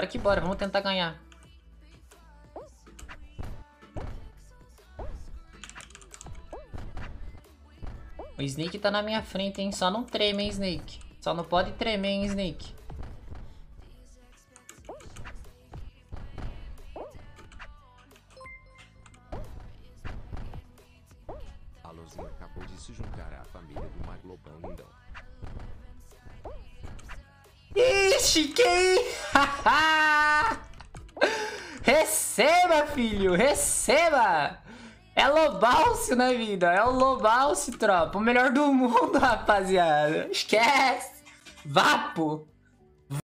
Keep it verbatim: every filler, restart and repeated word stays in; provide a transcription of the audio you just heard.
bora que bora. Vamos tentar ganhar. O Snake tá na minha frente, hein? Só não treme, hein, Snake? Só não pode tremer, hein, Snake? A Lozinha acabou de se juntar à família do Maglobão lindão. Ixi, que... Receba, filho! Receba! É Lobalce na vida, é o Lobalce, tropa. O melhor do mundo, rapaziada. Esquece. Vapo.